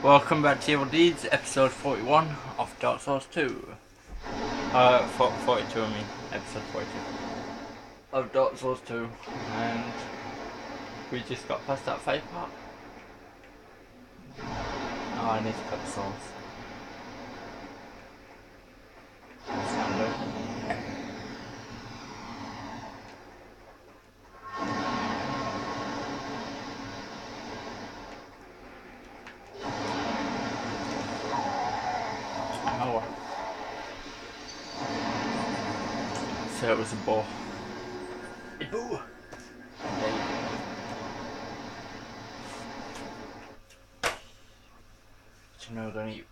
Welcome back to Evil Deedz, episode 41 of Dark Souls 2. 42 I mean, episode 42 of Dark Souls 2. And we just got past that fight part. Oh, I need to cut the souls. Standard. Oh, so it was a bow. A bow! Which I'm not gonna use.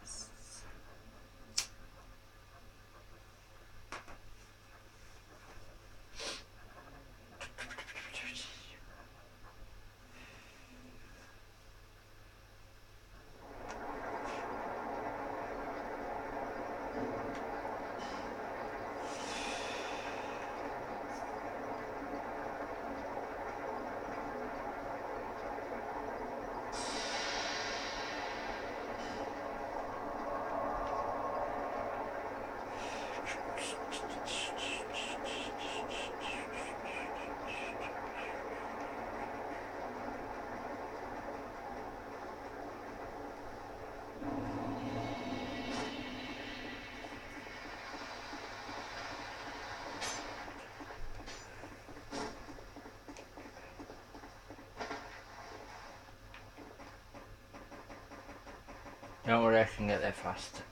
Don't worry, I can get there fast.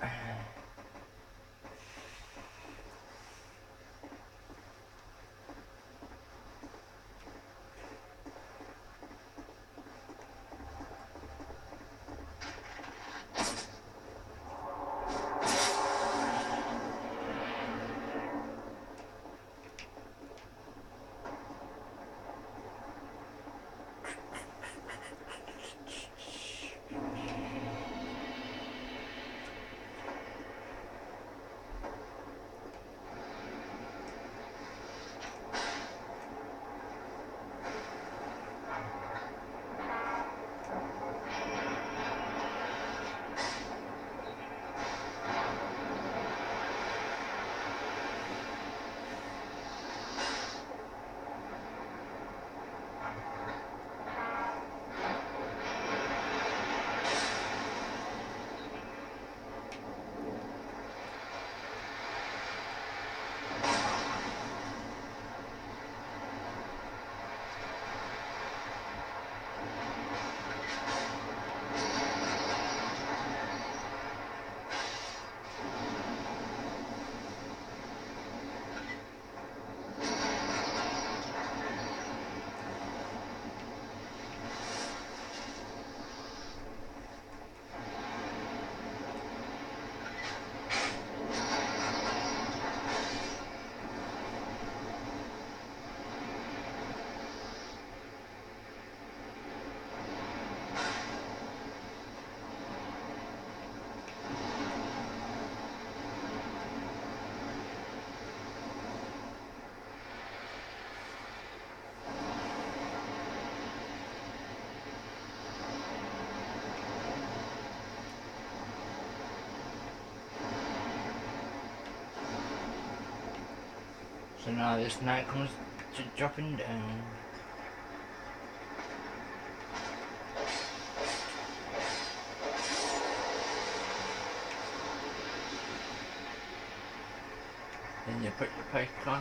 So now this knight comes to dropping down. Then you put your pike on.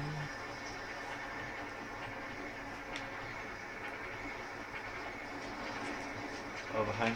Overhang.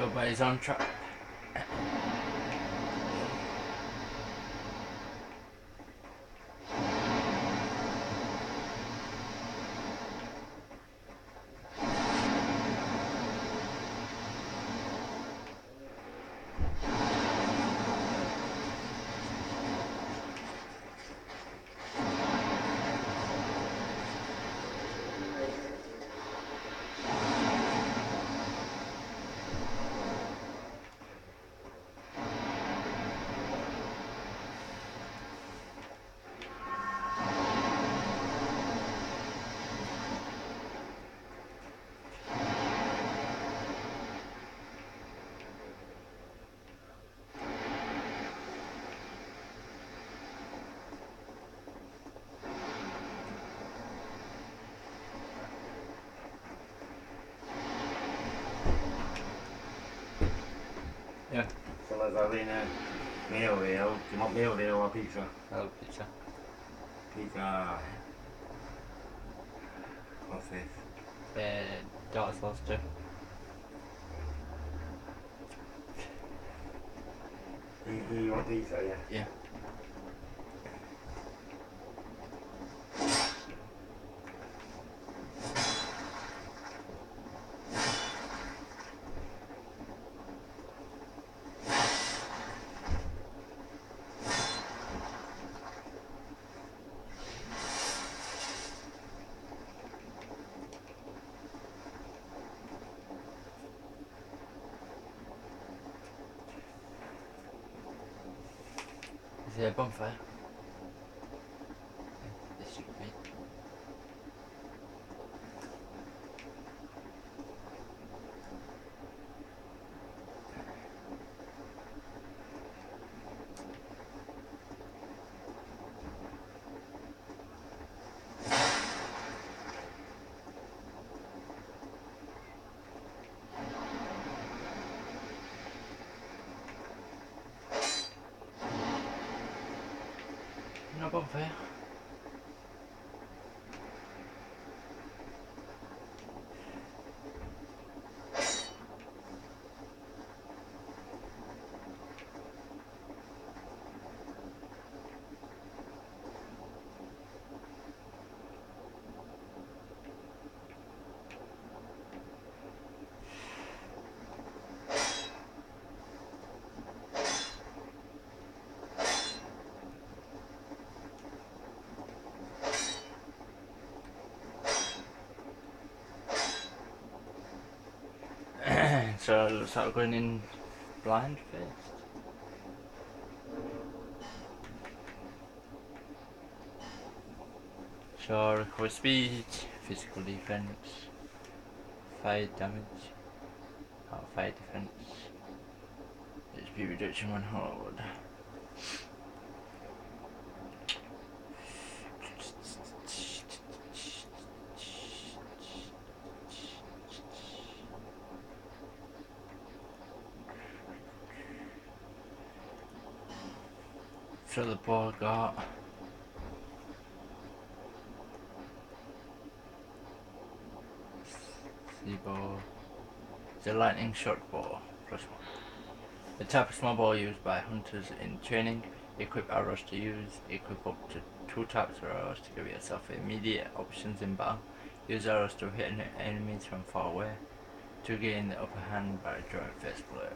Go by his own trap. Yeah. So let's have in a meal deal. Do you want meal deal or pizza? I'll have pizza. Pizza. What's this? Dark sauce too. You want pizza, yeah? Yeah. Is there a bonfire? This should be. No bonfire. So it looks like we're going in blind first. So recover speed, physical defense, fire damage, fire defense, HP reduction when hold. So the ball got ball. It's a lightning shot ball +1. The type of small ball used by hunters in training. Equip arrows to use. Equip up to 2 types of arrows to give yourself immediate options in battle. Use arrows to hit enemies from far away. To gain the upper hand by drawing first blood.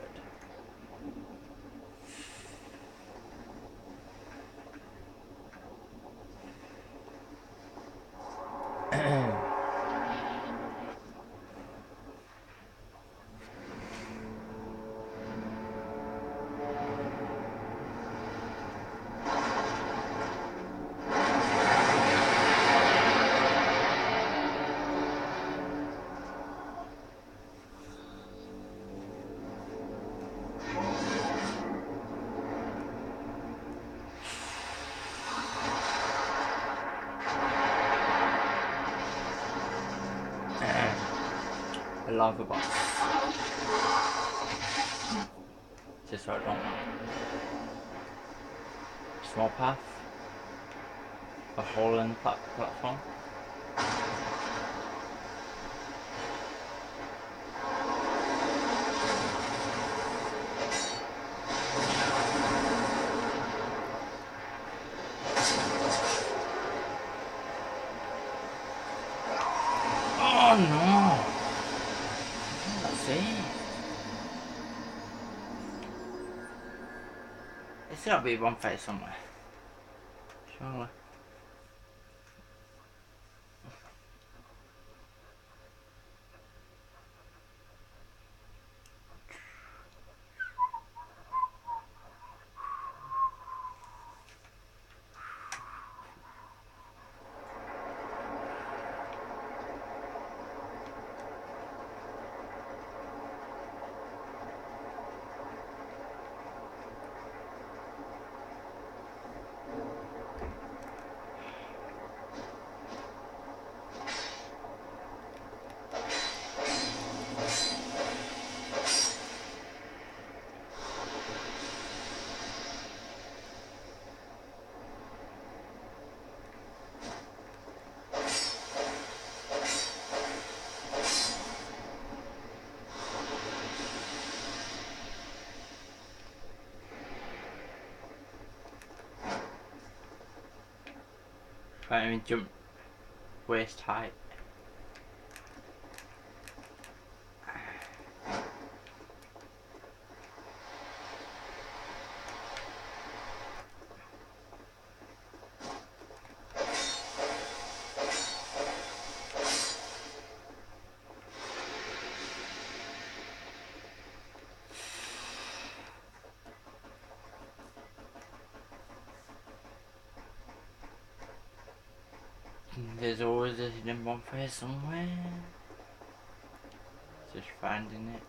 A lava box. Just right on. Small path. A hole in the platform. There's gotta be a bonfire somewhere. Surely. Can't even jump waist height. There's always a hidden bonfire somewhere. Just finding it.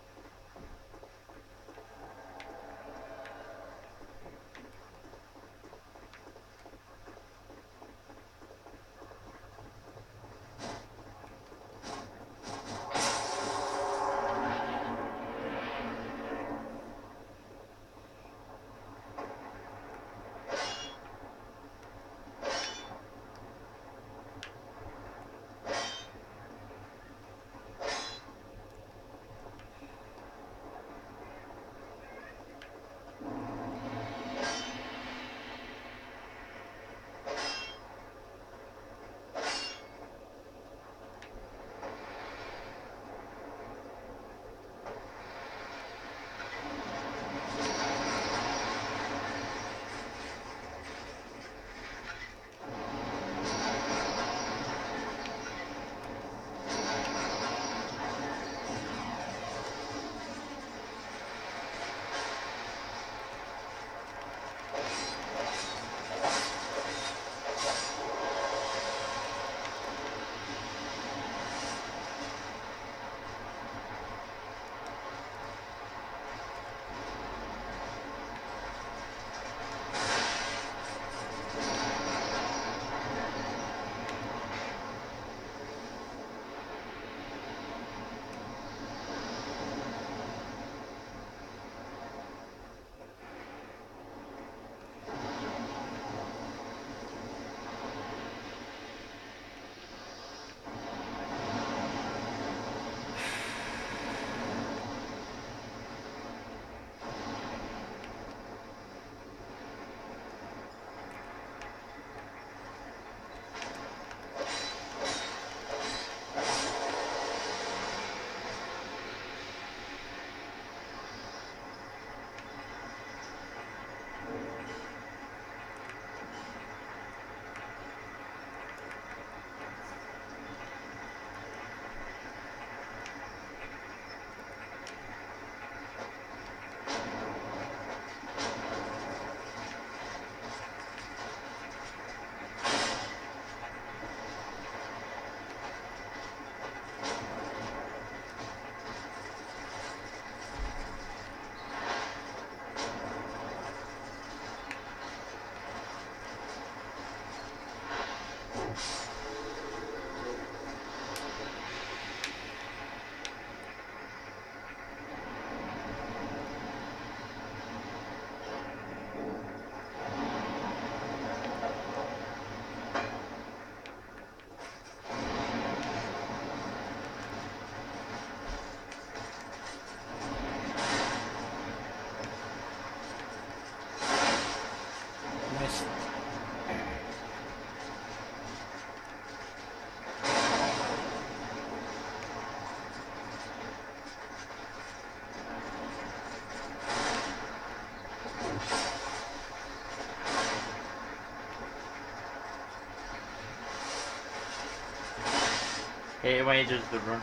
Hate it when he does the run.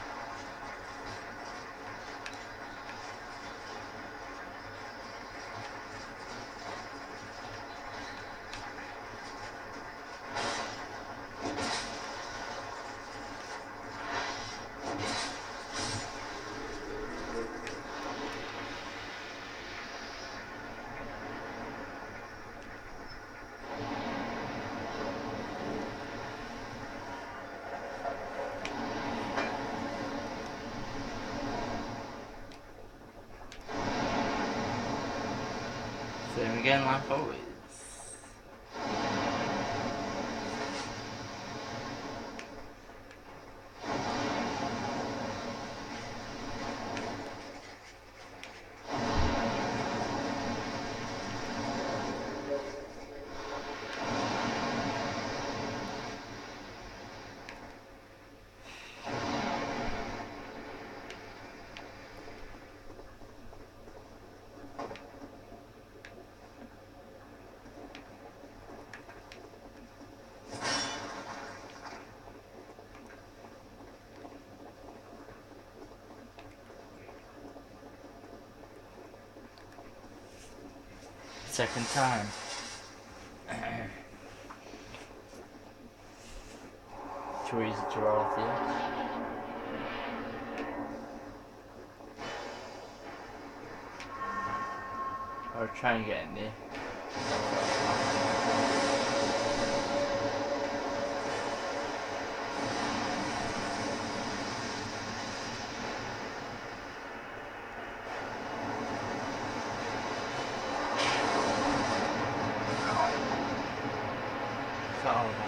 Same again like always. Second time. Too easy to roll off the edge. Or try and get in there. It's all about.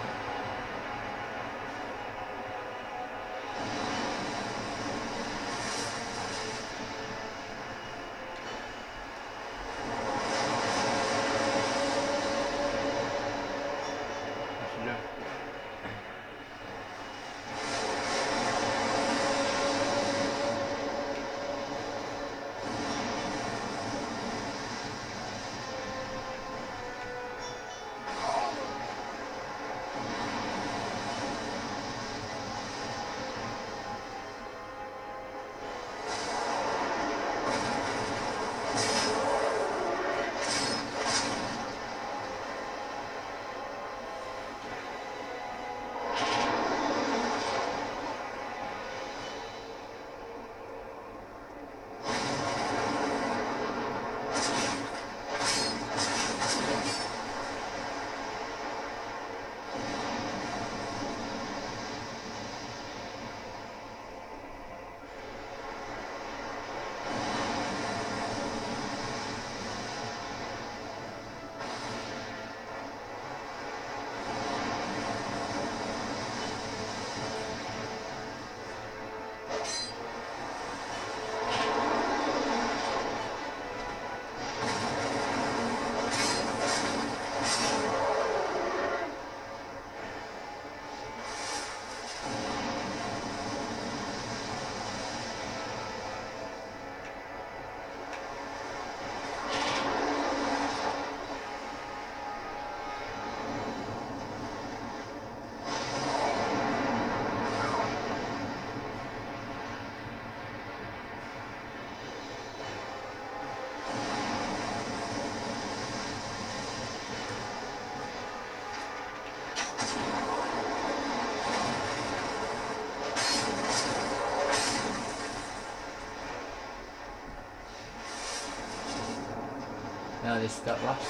No, this got lost.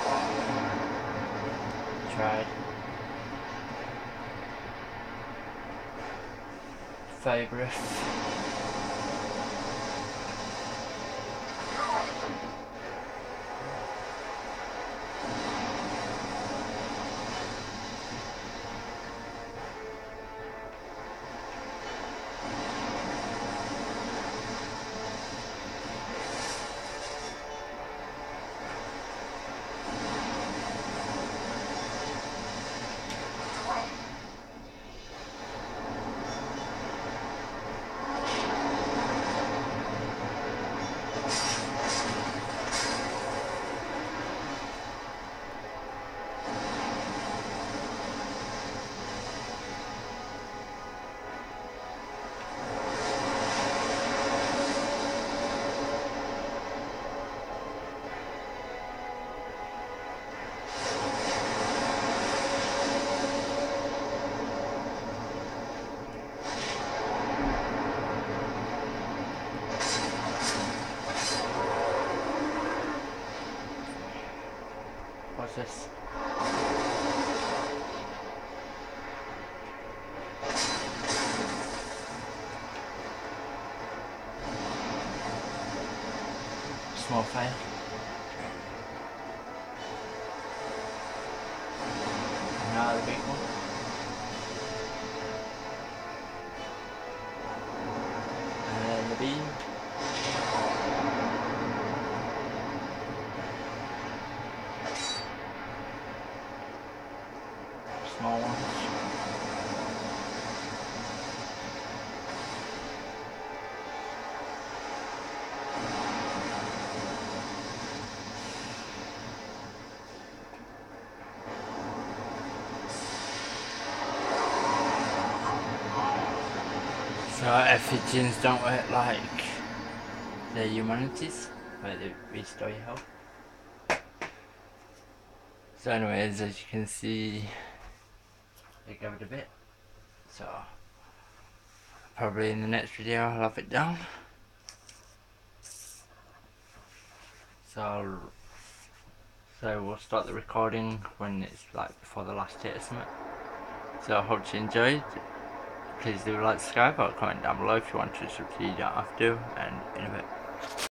Tried. Favourite. What's this? Small fire. Now the big one. And then the beam. Small ones. So effigies don't work like the humanities, where they restore your health. So anyways, as you can see, they covered a bit. So probably in the next video I'll have it down. So we'll start the recording when it's like before the last hit or something. So I hope you enjoyed. Please do like, subscribe, or comment down below if you want to, so you don't have to, and in a bit.